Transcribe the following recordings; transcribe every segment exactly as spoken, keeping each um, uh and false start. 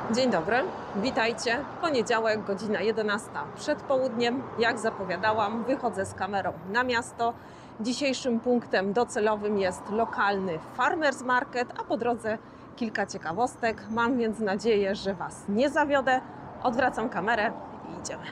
Dzień dobry, witajcie. Poniedziałek, godzina jedenasta przed południem. Jak zapowiadałam, wychodzę z kamerą na miasto. Dzisiejszym punktem docelowym jest lokalny Farmers Market, a po drodze kilka ciekawostek. Mam więc nadzieję, że Was nie zawiodę. Odwracam kamerę i idziemy.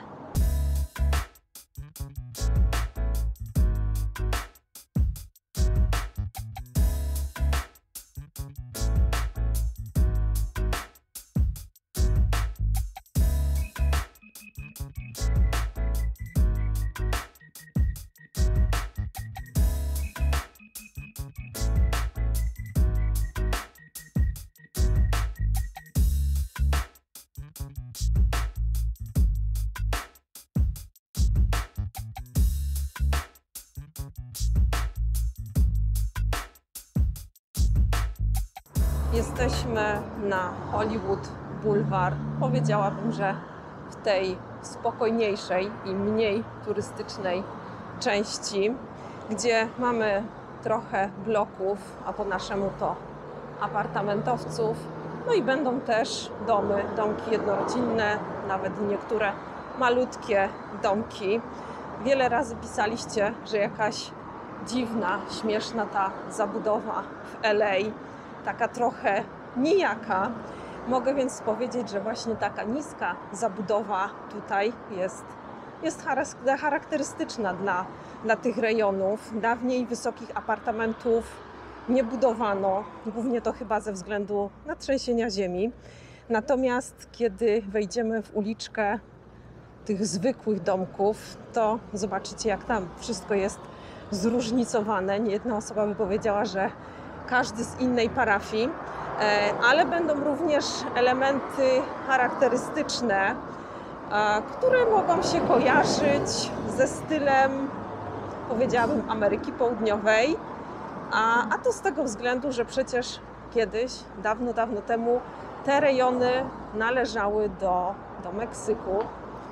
Jesteśmy na Hollywood Boulevard. Powiedziałabym, że w tej spokojniejszej i mniej turystycznej części, gdzie mamy trochę bloków, a po naszemu to apartamentowców. No i będą też domy, domki jednorodzinne, nawet niektóre malutkie domki. Wiele razy pisaliście, że jakaś dziwna, śmieszna ta zabudowa w L A, taka trochę nijaka. Mogę więc powiedzieć, że właśnie taka niska zabudowa tutaj jest, jest charakterystyczna dla, dla tych rejonów. Dawniej wysokich apartamentów nie budowano, głównie to chyba ze względu na trzęsienia ziemi. Natomiast kiedy wejdziemy w uliczkę tych zwykłych domków, to zobaczycie, jak tam wszystko jest zróżnicowane. Niejedna osoba by powiedziała, że każdy z innej parafii, ale będą również elementy charakterystyczne, które mogą się kojarzyć ze stylem, powiedziałabym, Ameryki Południowej, a, a to z tego względu, że przecież kiedyś, dawno, dawno temu te rejony należały do, do Meksyku.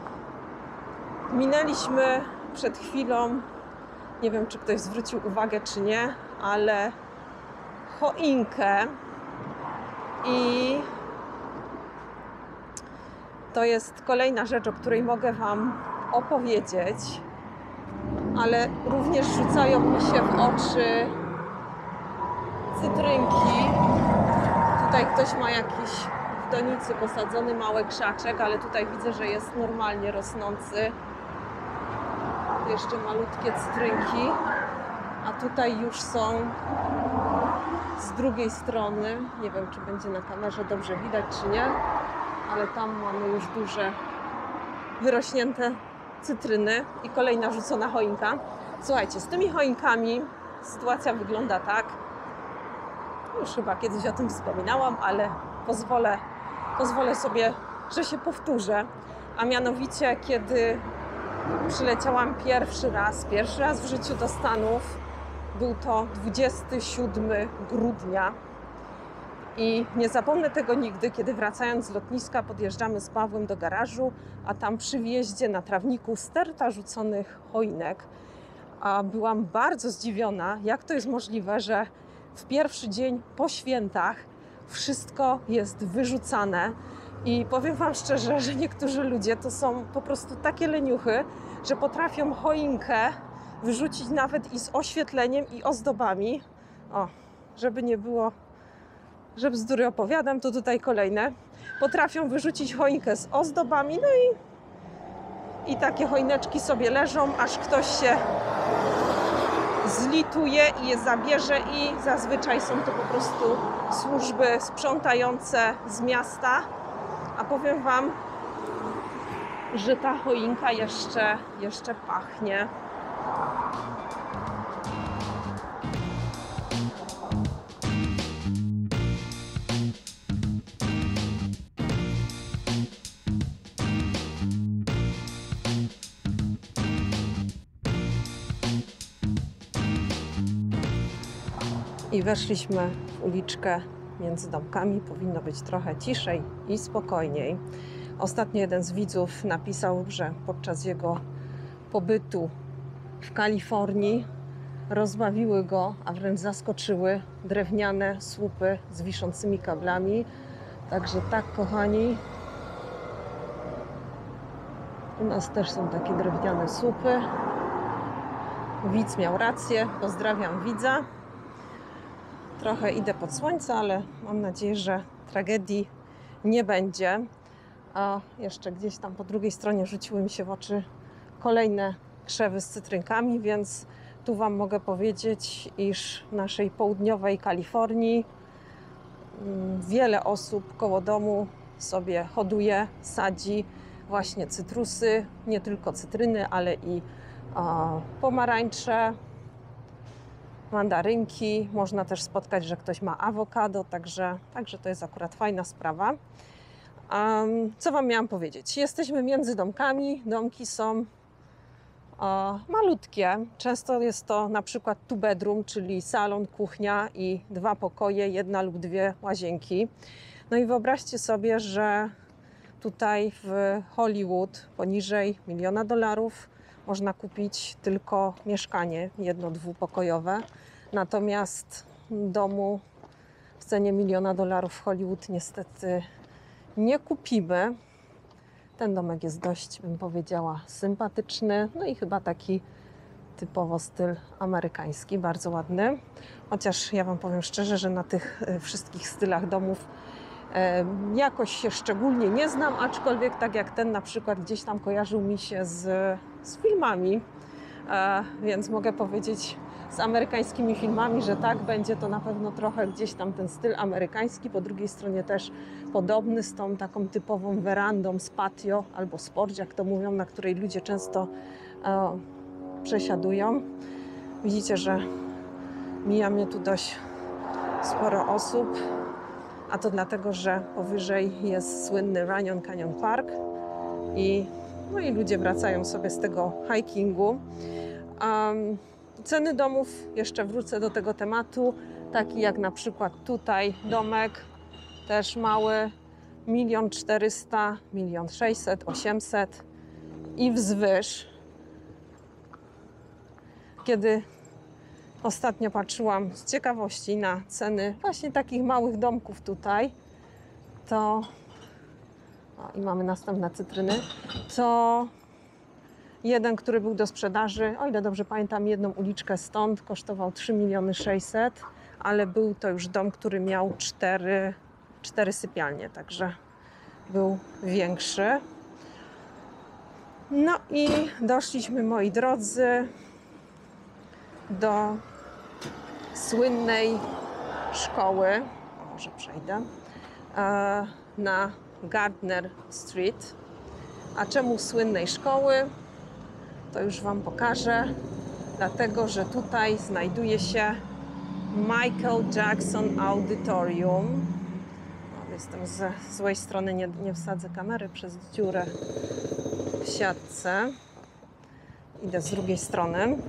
Minęliśmy przed chwilą, nie wiem, czy ktoś zwrócił uwagę, czy nie, ale choinkę i to jest kolejna rzecz, o której mogę Wam opowiedzieć, ale również rzucają mi się w oczy cytrynki. Tutaj ktoś ma jakiś w donicy posadzony mały krzaczek, ale tutaj widzę, że jest normalnie rosnący. Jeszcze malutkie cytrynki, a tutaj już są z drugiej strony. Nie wiem, czy będzie na kamerze dobrze widać, czy nie, ale tam mamy już duże, wyrośnięte cytryny i kolejna rzucona choinka. Słuchajcie, z tymi choinkami sytuacja wygląda tak, już chyba kiedyś o tym wspominałam, ale pozwolę, pozwolę sobie, że się powtórzę, a mianowicie kiedy przyleciałam pierwszy raz, pierwszy raz w życiu do Stanów, był to dwudziestego siódmego grudnia i nie zapomnę tego nigdy, kiedy wracając z lotniska podjeżdżamy z Pawłem do garażu, a tam przy wjeździe na trawniku sterta rzuconych choinek. A byłam bardzo zdziwiona, jak to jest możliwe, że w pierwszy dzień po świętach wszystko jest wyrzucane. I powiem Wam szczerze, że niektórzy ludzie to są po prostu takie leniuchy, że potrafią choinkę wyrzucić nawet i z oświetleniem, i ozdobami. O, żeby nie było, że bzdury opowiadam, to tutaj kolejne. Potrafią wyrzucić choinkę z ozdobami, no i, i takie choineczki sobie leżą, aż ktoś się zlituje i je zabierze i zazwyczaj są to po prostu służby sprzątające z miasta. A powiem Wam, że ta choinka jeszcze, jeszcze pachnie. I weszliśmy w uliczkę między domkami. Powinno być trochę ciszej i spokojniej. Ostatnio jeden z widzów napisał, że podczas jego pobytu w Kalifornii rozbawiły go, a wręcz zaskoczyły drewniane słupy z wiszącymi kablami, Także tak, kochani, u nas też są takie drewniane słupy. Widz miał rację, pozdrawiam widza. Trochę idę pod słońce, ale mam nadzieję, że tragedii nie będzie. A jeszcze gdzieś tam po drugiej stronie rzuciły mi się w oczy kolejne krzewy z cytrynkami, więc tu Wam mogę powiedzieć, iż w naszej południowej Kalifornii wiele osób koło domu sobie hoduje, sadzi właśnie cytrusy, nie tylko cytryny, ale i a, pomarańcze, mandarynki. Można też spotkać, że ktoś ma awokado, także, także to jest akurat fajna sprawa. Um, co Wam miałam powiedzieć? Jesteśmy między domkami. Domki są o, malutkie. Często jest to na przykład two bedroom, czyli salon, kuchnia i dwa pokoje, jedna lub dwie łazienki. No i wyobraźcie sobie, że tutaj w Hollywood poniżej miliona dolarów można kupić tylko mieszkanie jedno-, dwupokojowe. Natomiast domu w cenie miliona dolarów w Hollywood niestety nie kupimy. Ten domek jest dość, bym powiedziała, sympatyczny. No i chyba taki typowo styl amerykański, bardzo ładny. Chociaż ja Wam powiem szczerze, że na tych wszystkich stylach domów e, jakoś się szczególnie nie znam, aczkolwiek tak jak ten na przykład gdzieś tam kojarzył mi się z, z filmami, e, więc mogę powiedzieć z amerykańskimi filmami, że tak, będzie to na pewno trochę gdzieś tam ten styl amerykański, po drugiej stronie też podobny z tą taką typową werandą z patio albo z porch, jak to mówią, na której ludzie często e, przesiadują. Widzicie, że mija mnie tu dość sporo osób, a to dlatego, że powyżej jest słynny Runyon Canyon Park i, no i ludzie wracają sobie z tego hikingu. Um, Ceny domów, jeszcze wrócę do tego tematu, taki jak na przykład tutaj domek, też mały, milion czterysta, milion sześćset, osiemset i wzwyż. Kiedy ostatnio patrzyłam z ciekawości na ceny właśnie takich małych domków tutaj, to o, i mamy następne cytryny, to jeden, który był do sprzedaży, o ile dobrze pamiętam, jedną uliczkę stąd, kosztował trzy miliony sześćset, ale był to już dom, który miał cztery, cztery sypialnie, także był większy. No i doszliśmy, moi drodzy, do słynnej szkoły, o, może przejdę, na Gardner Street. A czemu słynnej szkoły? To już Wam pokażę, dlatego że tutaj znajduje się Michael Jackson Auditorium. O, jestem ze złej strony, nie, nie wsadzę kamery przez dziurę w siatce. Idę z drugiej strony.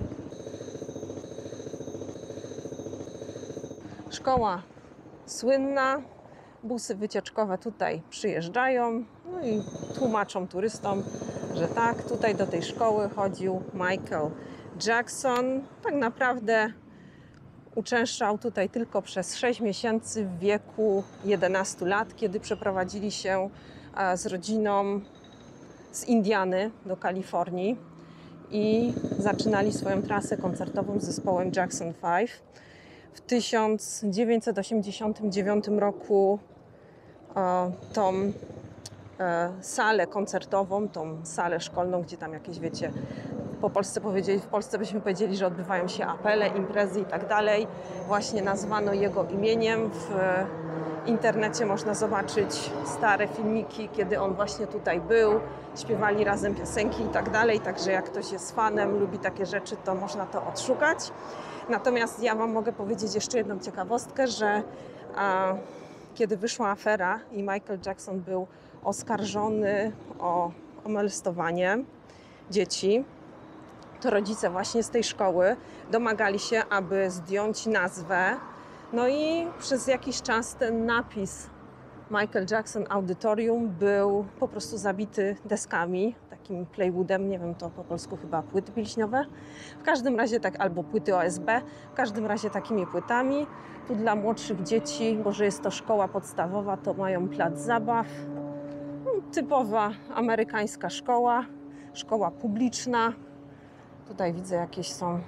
Szkoła słynna. Busy wycieczkowe tutaj przyjeżdżają, no i tłumaczą turystom, że tak, tutaj do tej szkoły chodził Michael Jackson. Tak naprawdę uczęszczał tutaj tylko przez sześć miesięcy w wieku jedenastu lat, kiedy przeprowadzili się z rodziną z Indiany do Kalifornii i zaczynali swoją trasę koncertową z zespołem Jackson Five. W tysiąc dziewięćset osiemdziesiątym dziewiątym roku e, tą e, salę koncertową, tą salę szkolną, gdzie tam jakieś, wiecie, po Polsce powiedzieli, w Polsce byśmy powiedzieli, że odbywają się apele, imprezy i tak dalej, właśnie nazwano jego imieniem. W internecie można zobaczyć stare filmiki, kiedy on właśnie tutaj był, śpiewali razem piosenki i tak dalej, także jak ktoś jest fanem, lubi takie rzeczy, to można to odszukać. Natomiast ja Wam mogę powiedzieć jeszcze jedną ciekawostkę, że a, kiedy wyszła afera i Michael Jackson był oskarżony o, o molestowanie dzieci, to rodzice właśnie z tej szkoły domagali się, aby zdjąć nazwę. No i przez jakiś czas ten napis Michael Jackson Audytorium był po prostu zabity deskami, takim plywoodem, nie wiem, to po polsku chyba płyty pilśniowe. W każdym razie tak, albo płyty O S B, w każdym razie takimi płytami. Tu dla młodszych dzieci, bo że jest to szkoła podstawowa, to mają plac zabaw. No, typowa amerykańska szkoła, szkoła publiczna. Tutaj widzę, jakieś są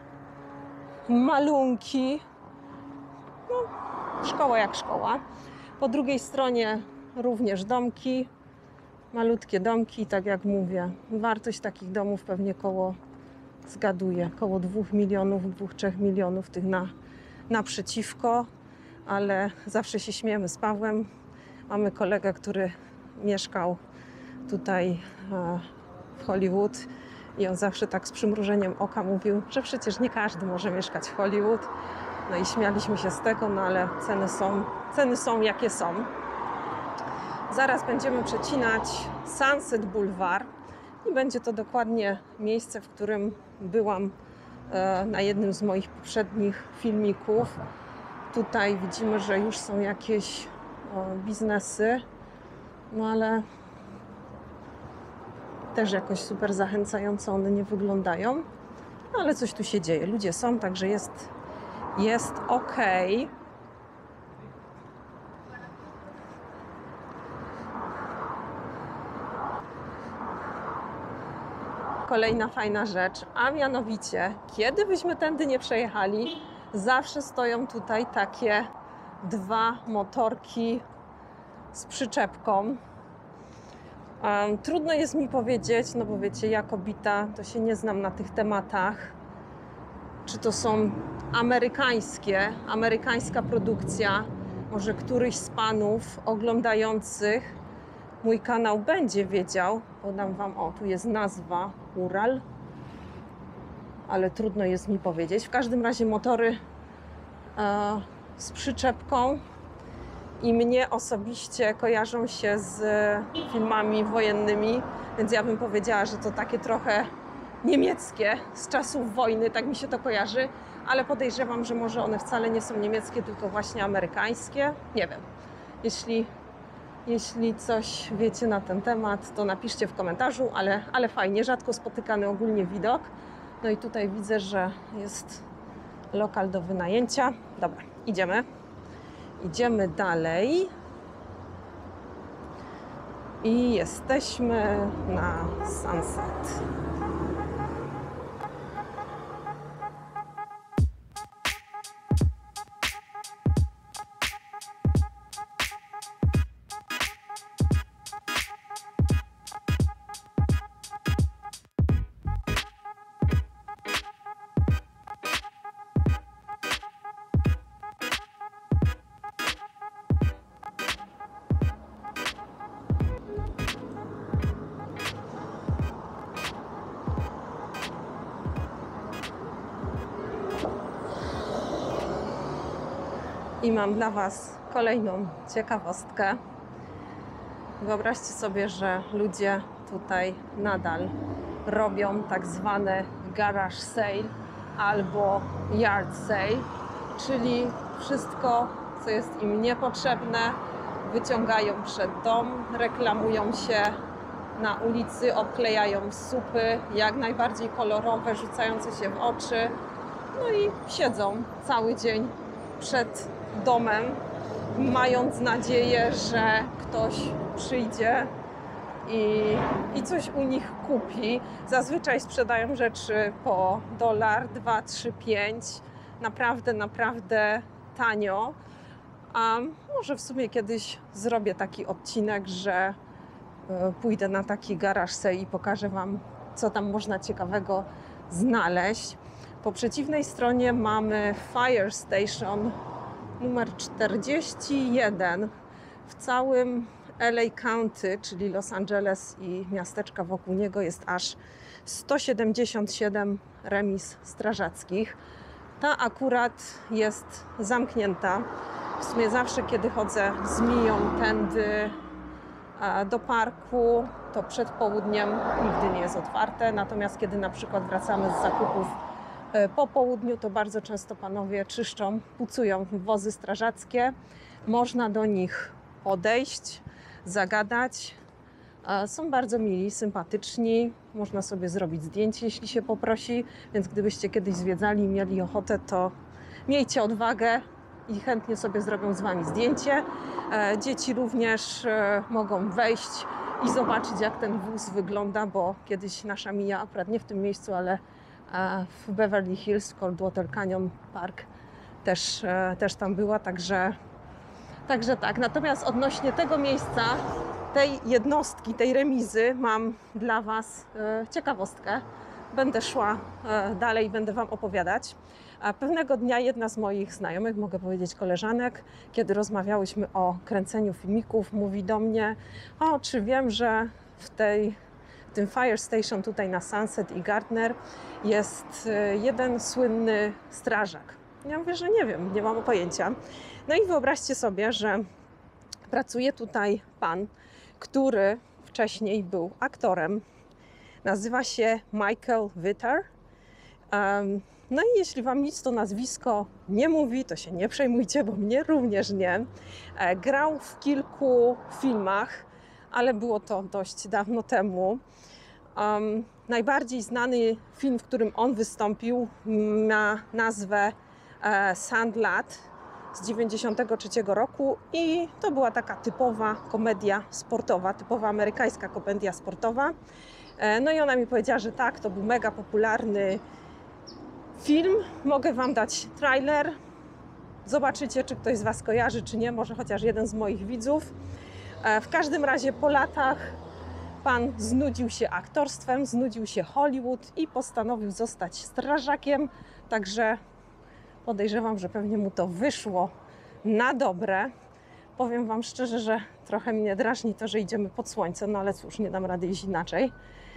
malunki. No, szkoła jak szkoła. Po drugiej stronie również domki, malutkie domki, tak jak mówię. Wartość takich domów pewnie koło, zgaduję, koło dwóch milionów, dwóch, trzech milionów tych na, naprzeciwko, ale zawsze się śmiejemy z Pawłem. Mamy kolegę, który mieszkał tutaj w Hollywood i on zawsze tak z przymrużeniem oka mówił, że przecież nie każdy może mieszkać w Hollywood. No i śmialiśmy się z tego, no ale ceny są, ceny są jakie są. Zaraz będziemy przecinać Sunset Boulevard i będzie to dokładnie miejsce, w którym byłam e, na jednym z moich poprzednich filmików. Tutaj widzimy, że już są jakieś o, biznesy, no ale też jakoś super zachęcająco one nie wyglądają. No ale coś tu się dzieje, ludzie są, także jest, jest ok. Kolejna fajna rzecz, a mianowicie, kiedy byśmy tędy nie przejechali, zawsze stoją tutaj takie dwa motorki z przyczepką. Um, trudno jest mi powiedzieć, no bo wiecie, ja kobieta, to się nie znam na tych tematach, czy to są amerykańskie, amerykańska produkcja, może któryś z panów oglądających mój kanał będzie wiedział, podam wam, o, tu jest nazwa Ural, ale trudno jest mi powiedzieć. W każdym razie motory e, z przyczepką i mnie osobiście kojarzą się z filmami wojennymi, więc ja bym powiedziała, że to takie trochę niemieckie, z czasów wojny, tak mi się to kojarzy, ale podejrzewam, że może one wcale nie są niemieckie, tylko właśnie amerykańskie. Nie wiem. Jeśli Jeśli coś wiecie na ten temat, to napiszcie w komentarzu, ale, ale fajnie, rzadko spotykany ogólnie widok. No i tutaj widzę, że jest lokal do wynajęcia. Dobra, idziemy. Idziemy dalej. I jesteśmy na Sunset. I mam dla Was kolejną ciekawostkę. Wyobraźcie sobie, że ludzie tutaj nadal robią tak zwane garage sale albo yard sale, czyli wszystko, co jest im niepotrzebne, wyciągają przed dom, reklamują się na ulicy, obklejają supy, jak najbardziej kolorowe, rzucające się w oczy, no i siedzą cały dzień przed domem, mając nadzieję, że ktoś przyjdzie i, i coś u nich kupi. Zazwyczaj sprzedają rzeczy po dolar, dwa, trzy, pięć. Naprawdę, naprawdę tanio. A może w sumie kiedyś zrobię taki odcinek, że pójdę na taki garage sale i pokażę Wam, co tam można ciekawego znaleźć. Po przeciwnej stronie mamy Fire Station numer czterdzieści jeden. W całym L A County, czyli Los Angeles i miasteczka wokół niego, jest aż sto siedemdziesiąt siedem remiz strażackich. Ta akurat jest zamknięta. W sumie zawsze, kiedy chodzę z Miją tędy do parku, to przed południem nigdy nie jest otwarte. Natomiast kiedy na przykład wracamy z zakupów po południu, to bardzo często panowie czyszczą, pucują wozy strażackie. Można do nich podejść, zagadać. Są bardzo mili, sympatyczni, można sobie zrobić zdjęcie, jeśli się poprosi, więc gdybyście kiedyś zwiedzali i mieli ochotę, to miejcie odwagę i chętnie sobie zrobią z Wami zdjęcie. Dzieci również mogą wejść i zobaczyć, jak ten wóz wygląda, bo kiedyś nasza Mia, akurat nie w tym miejscu, ale w Beverly Hills, w Coldwater Canyon Park też, też tam była, także, także tak. Natomiast odnośnie tego miejsca, tej jednostki, tej remizy, mam dla Was ciekawostkę. Będę szła dalej, będę Wam opowiadać. A pewnego dnia jedna z moich znajomych, mogę powiedzieć koleżanek, kiedy rozmawiałyśmy o kręceniu filmików, mówi do mnie: o, czy wiem, że w tej, w tym Fire Station tutaj na Sunset i Gardner jest jeden słynny strażak. Ja mówię, że nie wiem, nie mam pojęcia. No i wyobraźcie sobie, że pracuje tutaj pan, który wcześniej był aktorem. Nazywa się Michael Vitar. Um, no i jeśli Wam nic to nazwisko nie mówi, to się nie przejmujcie, bo mnie również nie. E, grał w kilku filmach, ale było to dość dawno temu. Um, najbardziej znany film, w którym on wystąpił, ma nazwę e, Sandlot z dziewięćdziesiątego trzeciego roku i to była taka typowa komedia sportowa, typowa amerykańska komedia sportowa. E, no i ona mi powiedziała, że tak, to był mega popularny film. Mogę Wam dać trailer. Zobaczycie, czy ktoś z Was kojarzy, czy nie. Może chociaż jeden z moich widzów. W każdym razie po latach pan znudził się aktorstwem, znudził się Hollywood i postanowił zostać strażakiem. Także podejrzewam, że pewnie mu to wyszło na dobre. Powiem Wam szczerze, że trochę mnie drażni to, że idziemy pod słońce, no ale cóż, nie dam rady iść inaczej.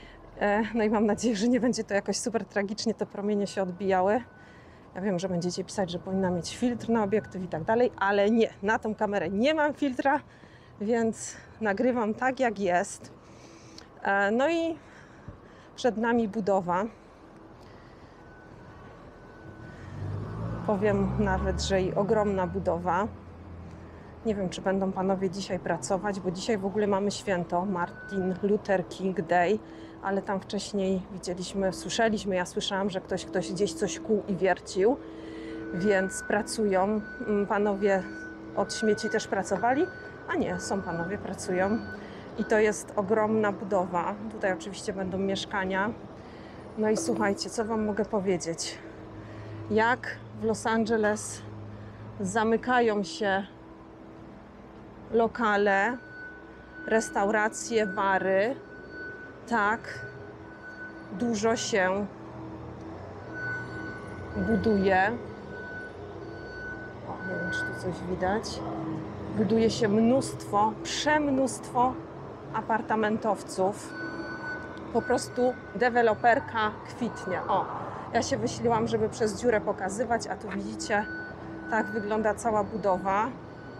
No i mam nadzieję, że nie będzie to jakoś super tragicznie, te promienie się odbijały. Ja wiem, że będziecie pisać, że powinna mieć filtr na obiektyw i tak dalej, ale nie, na tą kamerę nie mam filtra, więc nagrywam tak, jak jest. No i przed nami budowa. Powiem nawet, że i ogromna budowa. Nie wiem, czy będą panowie dzisiaj pracować, bo dzisiaj w ogóle mamy święto, Martin Luther King Day, ale tam wcześniej widzieliśmy, słyszeliśmy, ja słyszałam, że ktoś, ktoś gdzieś coś kuł i wiercił, więc pracują. Panowie od śmieci też pracowali, a nie, są panowie, pracują. I to jest ogromna budowa. Tutaj oczywiście będą mieszkania. No i słuchajcie, co Wam mogę powiedzieć? Jak w Los Angeles zamykają się lokale, restauracje, bary, tak dużo się buduje. O, nie wiem, czy tu coś widać. Buduje się mnóstwo, przemnóstwo apartamentowców. Po prostu deweloperka kwitnie. O, ja się wyśliłam, żeby przez dziurę pokazywać, a tu widzicie, tak wygląda cała budowa.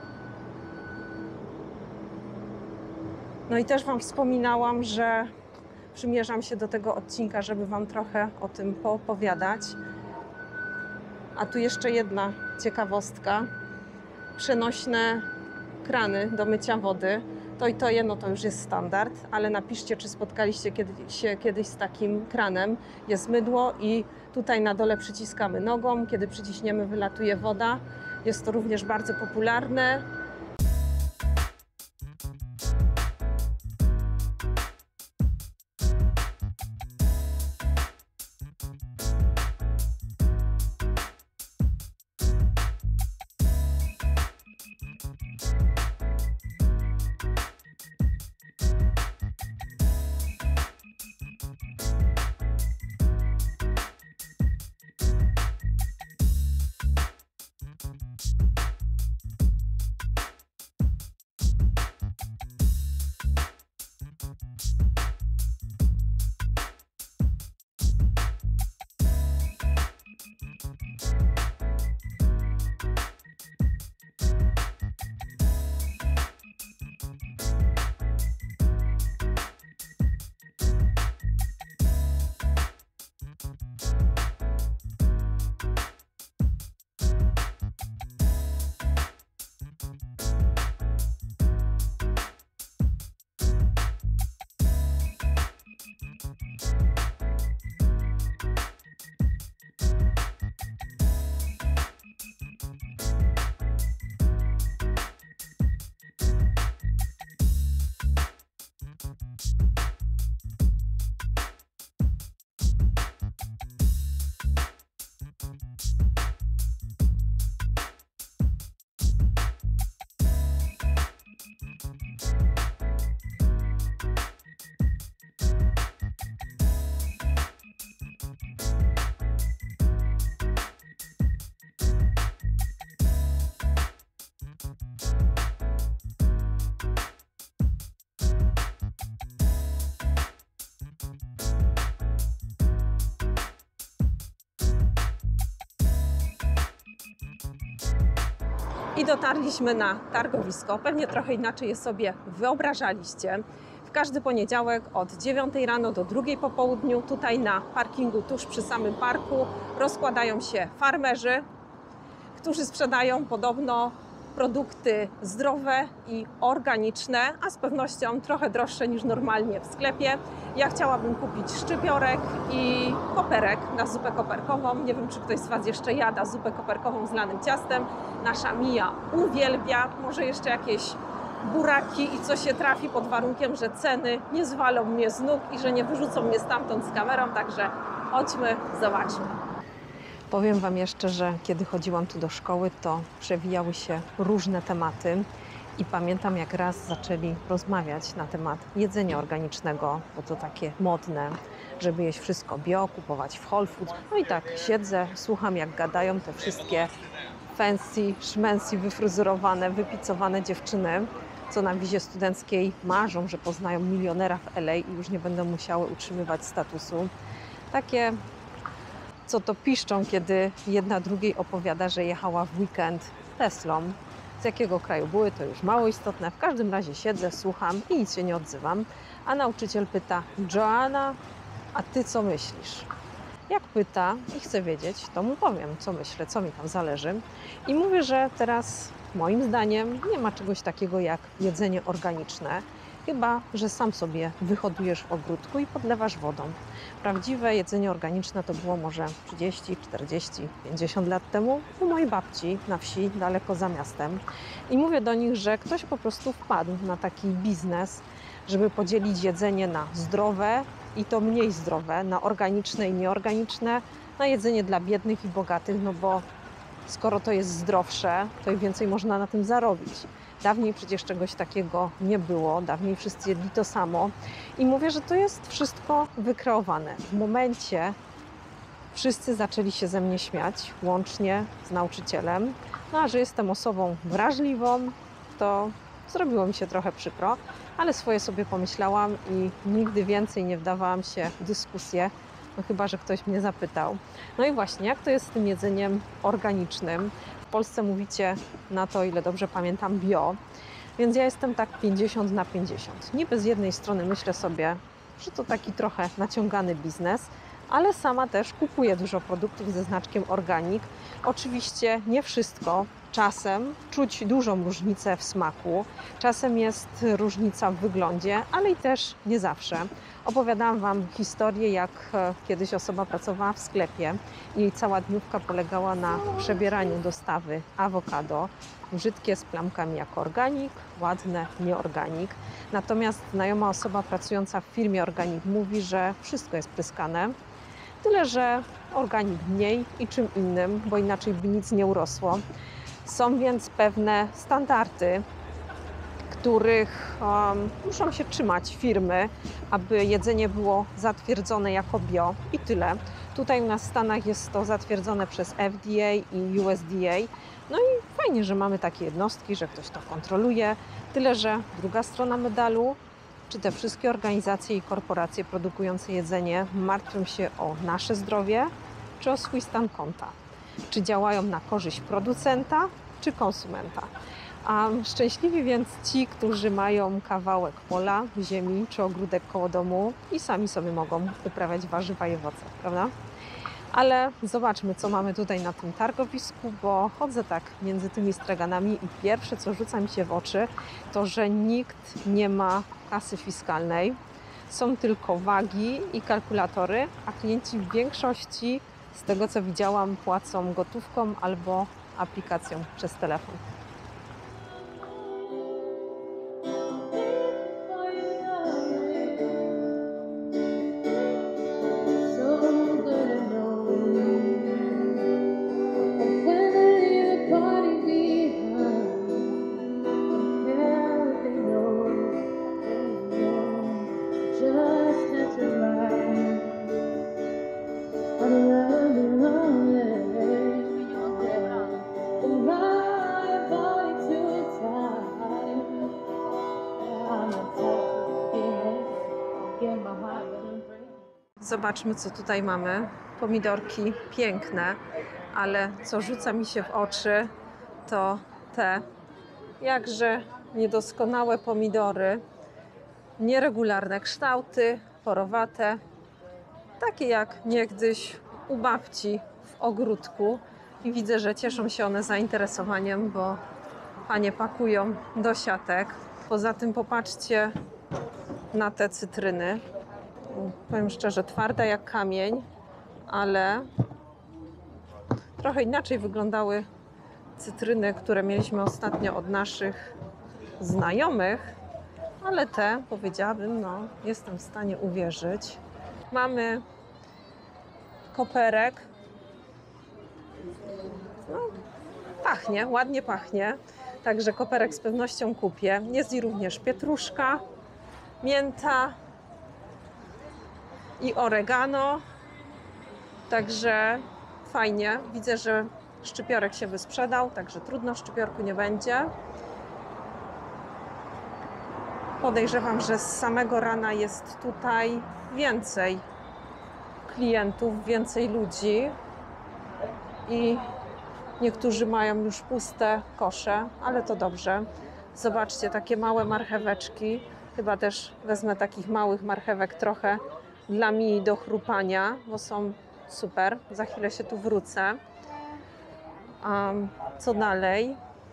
No i też Wam wspominałam, że przymierzam się do tego odcinka, żeby Wam trochę o tym poopowiadać. A tu jeszcze jedna ciekawostka. Przenośne krany do mycia wody. To i to jedno to już jest standard, ale napiszcie, czy spotkaliście kiedyś, się kiedyś z takim kranem. Jest mydło i tutaj na dole przyciskamy nogą. Kiedy przyciśniemy, wylatuje woda. Jest to również bardzo popularne. i dotarliśmy na targowisko. Pewnie trochę inaczej je sobie wyobrażaliście. W każdy poniedziałek od dziewiątej rano do drugiej po południu tutaj na parkingu tuż przy samym parku rozkładają się farmerzy, którzy sprzedają podobno produkty zdrowe i organiczne, a z pewnością trochę droższe niż normalnie w sklepie. Ja chciałabym kupić szczypiorek i koperek na zupę koperkową. Nie wiem, czy ktoś z Was jeszcze jada zupę koperkową z lanym ciastem. Nasza Mija uwielbia. Może jeszcze jakieś buraki i co się trafi pod warunkiem, że ceny nie zwalą mnie z nóg i że nie wyrzucą mnie stamtąd z kamerą. Także chodźmy, zobaczmy. Powiem Wam jeszcze, że kiedy chodziłam tu do szkoły, to przewijały się różne tematy i pamiętam, jak raz zaczęli rozmawiać na temat jedzenia organicznego, bo to takie modne, żeby jeść wszystko bio, kupować w Whole Foods. No i tak siedzę, słucham, jak gadają te wszystkie fancy, szmensy, wyfryzurowane, wypicowane dziewczyny, co na wizie studenckiej marzą, że poznają milionera w L A i już nie będą musiały utrzymywać statusu. Takie, co to piszczą, kiedy jedna drugiej opowiada, że jechała w weekend Teslą. Z jakiego kraju były, to już mało istotne. W każdym razie siedzę, słucham i nic się nie odzywam. A nauczyciel pyta: Joanna, a ty co myślisz? Jak pyta i chce wiedzieć, to mu powiem, co myślę, co mi tam zależy. I mówię, że teraz moim zdaniem nie ma czegoś takiego jak jedzenie organiczne, chyba że sam sobie wyhodujesz w ogródku i podlewasz wodą. Prawdziwe jedzenie organiczne to było może trzydzieści, czterdzieści, pięćdziesiąt lat temu u mojej babci na wsi, daleko za miastem. I mówię do nich, że ktoś po prostu wpadł na taki biznes, żeby podzielić jedzenie na zdrowe i to mniej zdrowe, na organiczne i nieorganiczne, na jedzenie dla biednych i bogatych, no bo skoro to jest zdrowsze, to i więcej można na tym zarobić. Dawniej przecież czegoś takiego nie było, dawniej wszyscy jedli to samo i mówię, że to jest wszystko wykreowane. W momencie wszyscy zaczęli się ze mnie śmiać, łącznie z nauczycielem, no a że jestem osobą wrażliwą, to zrobiło mi się trochę przykro, ale swoje sobie pomyślałam i nigdy więcej nie wdawałam się w dyskusję, no chyba że ktoś mnie zapytał. No i właśnie, jak to jest z tym jedzeniem organicznym? W Polsce mówicie na to, ile dobrze pamiętam, bio, więc ja jestem tak pięćdziesiąt na pięćdziesiąt. Niby z jednej strony myślę sobie, że to taki trochę naciągany biznes, ale sama też kupuję dużo produktów ze znaczkiem organic. Oczywiście nie wszystko. Czasem czuć dużą różnicę w smaku, czasem jest różnica w wyglądzie, ale i też nie zawsze. Opowiadałam Wam historię, jak kiedyś osoba pracowała w sklepie i jej cała dniówka polegała na przebieraniu dostawy awokado, brzydkie z plamkami jak organic, ładne nieorganic. Natomiast znajoma osoba pracująca w firmie organic mówi, że wszystko jest pryskane, tyle że organic mniej i czym innym, bo inaczej by nic nie urosło. Są więc pewne standardy, których um, muszą się trzymać firmy, aby jedzenie było zatwierdzone jako bio i tyle. Tutaj u nas w Stanach jest to zatwierdzone przez F D A i U S D A. No i fajnie, że mamy takie jednostki, że ktoś to kontroluje. Tyle, że druga strona medalu, czy te wszystkie organizacje i korporacje produkujące jedzenie martwią się o nasze zdrowie, czy o swój stan konta? Czy działają na korzyść producenta, czy konsumenta? A szczęśliwi więc ci, którzy mają kawałek pola, ziemi czy ogródek koło domu i sami sobie mogą uprawiać warzywa i owoce, prawda? Ale zobaczmy, co mamy tutaj na tym targowisku, bo chodzę tak między tymi straganami i pierwsze, co rzuca mi się w oczy, to, że nikt nie ma kasy fiskalnej. Są tylko wagi i kalkulatory, a klienci w większości, z tego co widziałam, płacą gotówką albo aplikacją przez telefon. Zobaczmy, co tutaj mamy. Pomidorki piękne, ale co rzuca mi się w oczy, to te jakże niedoskonałe pomidory, nieregularne kształty, porowate, takie jak niegdyś u babci w ogródku. I widzę, że cieszą się one zainteresowaniem, bo panie pakują do siatek. Poza tym popatrzcie na te cytryny. Powiem szczerze, twarde jak kamień, ale trochę inaczej wyglądały cytryny, które mieliśmy ostatnio od naszych znajomych, ale te, powiedziałabym, no, jestem w stanie uwierzyć. Mamy koperek. No, pachnie, ładnie pachnie, także koperek z pewnością kupię. Jest i również pietruszka, mięta i oregano, także fajnie. Widzę, że szczypiorek się wysprzedał, także trudno, szczypiorku nie będzie. Podejrzewam, że z samego rana jest tutaj więcej klientów, więcej ludzi i niektórzy mają już puste kosze, ale to dobrze. Zobaczcie, takie małe marcheweczki. Chyba też wezmę takich małych marchewek trochę dla mi do chrupania, bo są super. Za chwilę się tu wrócę. Um, co dalej?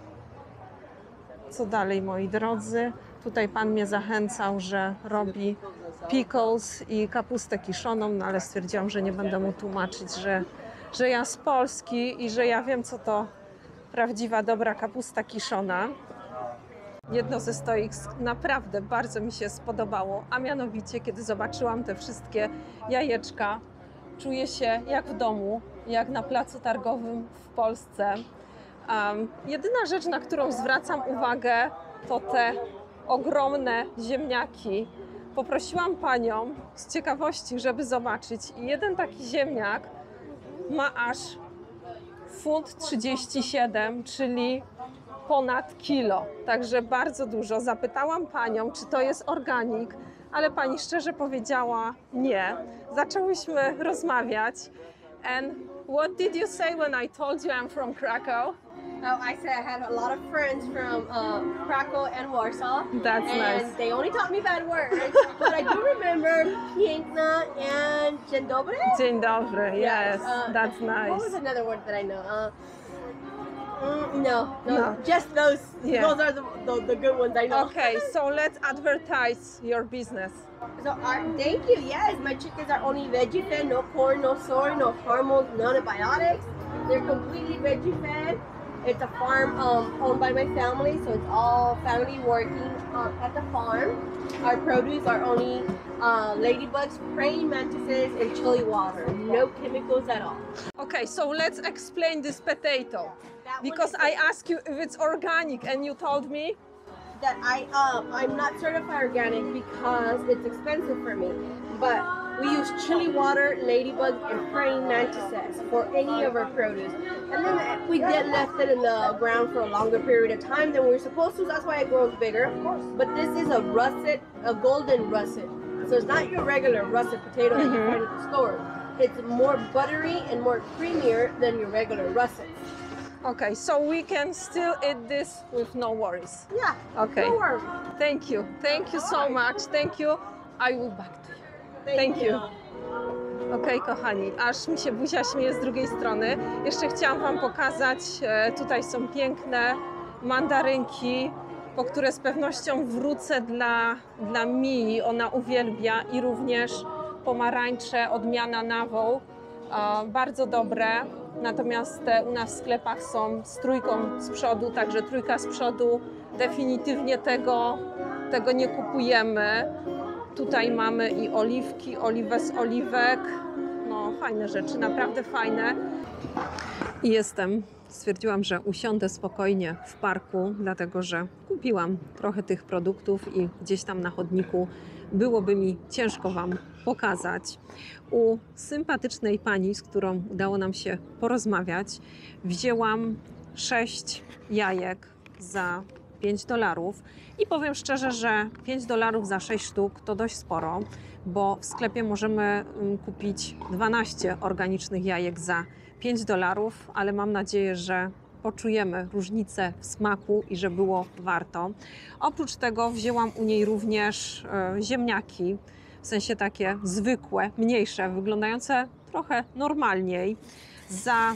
Co dalej, moi drodzy? Tutaj pan mnie zachęcał, że robi pickles i kapustę kiszoną, no ale stwierdziłam, że nie będę mu tłumaczyć, że, że ja z Polski i że ja wiem, co to prawdziwa, dobra kapusta kiszona. Jedno ze stoik naprawdę bardzo mi się spodobało, a mianowicie, kiedy zobaczyłam te wszystkie jajeczka, czuję się jak w domu, jak na placu targowym w Polsce. Um, jedyna rzecz, na którą zwracam uwagę, to te ogromne ziemniaki. Poprosiłam panią z ciekawości, żeby zobaczyć. I jeden taki ziemniak ma aż funt trzydzieści siedem, czyli ponad kilo. Także bardzo dużo. Zapytałam panią, czy to jest organik, ale pani szczerze powiedziała nie. Zaczęłyśmy rozmawiać. And what did you say when I told you I'm from Krakow? Oh, I said I had a lot of friends from uh, Krakow and Warsaw. That's and nice. They only taught me bad words, but I do remember piękna and dzień dobry. Dzień dobry, yes, uh, that's nice. What was another word that I know? Uh, mm, no, no, No. just those. Yeah. Those are the, the the good ones I know. Okay, so let's advertise your business. So uh, thank you. Yes, my chickens are only veggie fed, no corn, no soy, no hormones, no antibiotics. They're completely veggie fed. It's a farm um, owned by my family, so it's all family working uh, at the farm. Our produce are only uh, ladybugs, praying mantises, and chili water. No chemicals at all. Okay, so let's explain this potato. That one Because is- I asked you if it's organic and you told me that I um I'm not certified organic because it's expensive for me. But we use chili water, ladybugs, and praying mantises for any of our produce. And then we get left it in the ground for a longer period of time than we're supposed to. That's why it grows bigger. But this is a russet, a golden russet. So it's not your regular russet potato that you find at the store. It's more buttery and more creamier than your regular russet. okay, so we can still eat this with no worries. Yeah. Okay. No worries. Thank you. Thank you so much. Thank you. I will back to you. Thank you. Okej, kochani, aż mi się buzia śmieje z drugiej strony. Jeszcze chciałam wam pokazać, e, tutaj są piękne mandarynki, po które z pewnością wrócę dla, dla Mii. Ona uwielbia i również pomarańcze, odmiana Nawą. E, bardzo dobre. Natomiast te u nas w sklepach są z trójką z przodu, także trójka z przodu definitywnie tego, tego nie kupujemy. Tutaj mamy i oliwki, oliwę z oliwek. No, fajne rzeczy, naprawdę fajne. I jestem. Stwierdziłam, że usiądę spokojnie w parku, dlatego że kupiłam trochę tych produktów i gdzieś tam na chodniku byłoby mi ciężko wam pokazać. U sympatycznej pani, z którą udało nam się porozmawiać, wzięłam sześć jajek za pięć dolarów i powiem szczerze, że pięć dolarów za sześć sztuk to dość sporo, bo w sklepie możemy kupić dwanaście organicznych jajek za pięć dolarów, ale mam nadzieję, że poczujemy różnicę w smaku i że było warto. Oprócz tego wzięłam u niej również e, ziemniaki, w sensie takie zwykłe, mniejsze, wyglądające trochę normalniej. Za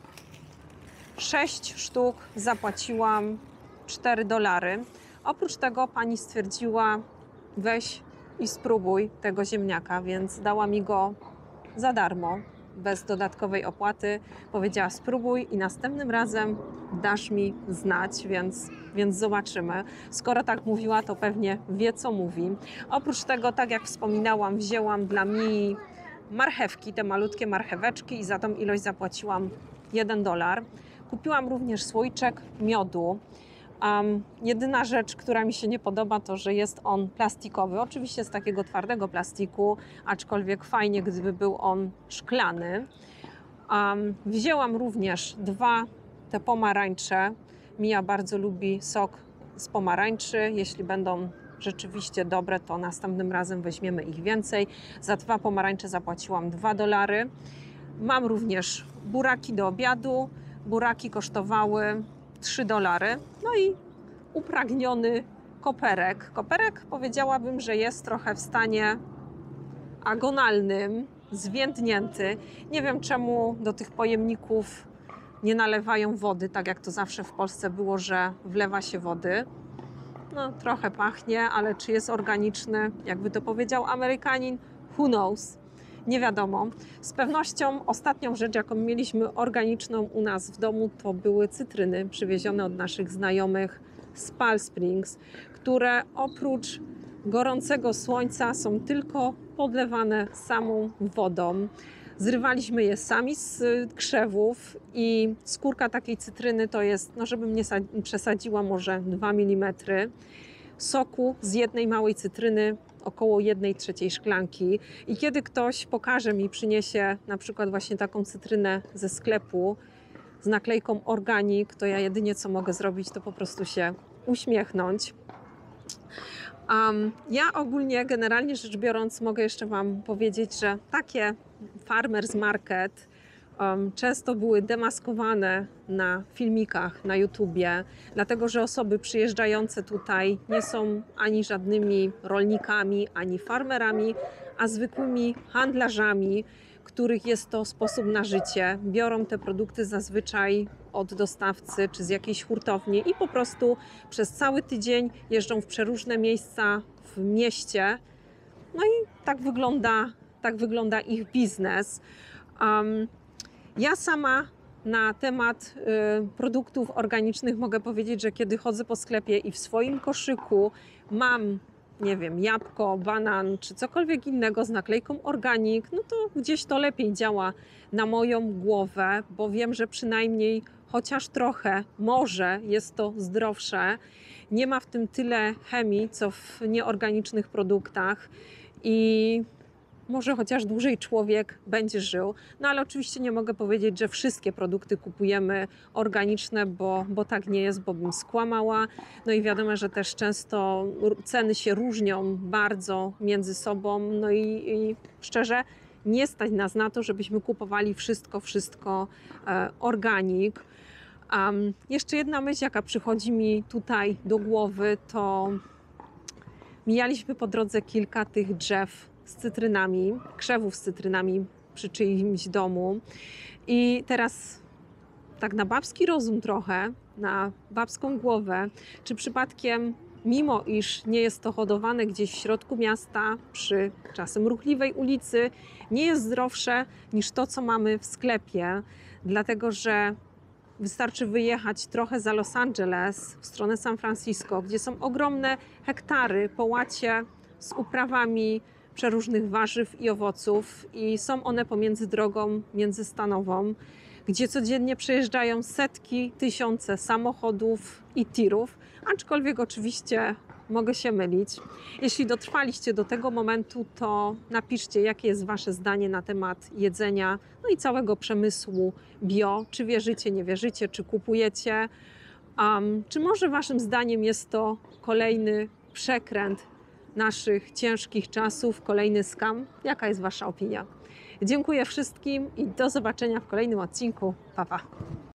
sześć sztuk zapłaciłam cztery dolary. Oprócz tego pani stwierdziła, weź i spróbuj tego ziemniaka, więc dała mi go za darmo, bez dodatkowej opłaty. Powiedziała, spróbuj i następnym razem dasz mi znać, więc, więc zobaczymy. Skoro tak mówiła, to pewnie wie, co mówi. Oprócz tego, tak jak wspominałam, wzięłam dla Mii marchewki, te malutkie marcheweczki i za tą ilość zapłaciłam jeden dolar. Kupiłam również słoiczek miodu. Um, jedyna rzecz, która mi się nie podoba, to że jest on plastikowy. Oczywiście z takiego twardego plastiku, aczkolwiek fajnie, gdyby był on szklany. Um, wzięłam również dwa te pomarańcze. Mia bardzo lubi sok z pomarańczy. Jeśli będą rzeczywiście dobre, to następnym razem weźmiemy ich więcej. Za dwa pomarańcze zapłaciłam dwa dolary. Mam również buraki do obiadu. Buraki kosztowały trzy dolary. No i upragniony koperek. Koperek powiedziałabym, że jest trochę w stanie agonalnym, zwiędnięty. Nie wiem, czemu do tych pojemników nie nalewają wody, tak jak to zawsze w Polsce było, że wlewa się wody. No, trochę pachnie, ale czy jest organiczny, jakby to powiedział Amerykanin, who knows? Nie wiadomo. Z pewnością ostatnią rzecz, jaką mieliśmy organiczną u nas w domu, to były cytryny przywiezione od naszych znajomych z Palm Springs, które oprócz gorącego słońca są tylko podlewane samą wodą. Zrywaliśmy je sami z krzewów i skórka takiej cytryny to jest, no żebym nie przesadziła, może dwa milimetry. Soku z jednej małej cytryny około jednej trzeciej szklanki. I kiedy ktoś pokaże mi, przyniesie na przykład właśnie taką cytrynę ze sklepu z naklejką organic, to ja jedynie co mogę zrobić, to po prostu się uśmiechnąć. Um, ja ogólnie, generalnie rzecz biorąc, mogę jeszcze Wam powiedzieć, że takie farmers market um, często były demaskowane na filmikach na YouTubie, dlatego że osoby przyjeżdżające tutaj nie są ani żadnymi rolnikami, ani farmerami, a zwykłymi handlarzami, których jest to sposób na życie. Biorą te produkty zazwyczaj od dostawcy czy z jakiejś hurtowni i po prostu przez cały tydzień jeżdżą w przeróżne miejsca w mieście. No i tak wygląda, tak wygląda ich biznes. Um, ja sama na temat y, produktów organicznych mogę powiedzieć, że kiedy chodzę po sklepie i w swoim koszyku mam, nie wiem, jabłko, banan czy cokolwiek innego z naklejką organic, no to gdzieś to lepiej działa na moją głowę, bo wiem, że przynajmniej chociaż trochę, może jest to zdrowsze. Nie ma w tym tyle chemii, co w nieorganicznych produktach i może chociaż dłużej człowiek będzie żył. No ale oczywiście nie mogę powiedzieć, że wszystkie produkty kupujemy organiczne, bo, bo tak nie jest, bo bym skłamała. No i wiadomo, że też często ceny się różnią bardzo między sobą. No i, i szczerze, nie stać nas na to, żebyśmy kupowali wszystko, wszystko e, organic. Um, jeszcze jedna myśl, jaka przychodzi mi tutaj do głowy, to mijaliśmy po drodze kilka tych drzew z cytrynami, krzewów z cytrynami przy czyimś domu i teraz tak na babski rozum trochę, na babską głowę, czy przypadkiem, mimo iż nie jest to hodowane gdzieś w środku miasta, przy czasem ruchliwej ulicy, nie jest zdrowsze niż to, co mamy w sklepie, dlatego że wystarczy wyjechać trochę za Los Angeles, w stronę San Francisco, gdzie są ogromne hektary, połacie z uprawami przeróżnych warzyw i owoców i są one pomiędzy drogą międzystanową, gdzie codziennie przejeżdżają setki, tysiące samochodów i tirów, aczkolwiek oczywiście mogę się mylić. Jeśli dotrwaliście do tego momentu, to napiszcie, jakie jest Wasze zdanie na temat jedzenia, no i całego przemysłu bio. Czy wierzycie, nie wierzycie, czy kupujecie? Um, czy może Waszym zdaniem jest to kolejny przekręt naszych ciężkich czasów, kolejny skam? Jaka jest Wasza opinia? Dziękuję wszystkim i do zobaczenia w kolejnym odcinku. Pa, pa!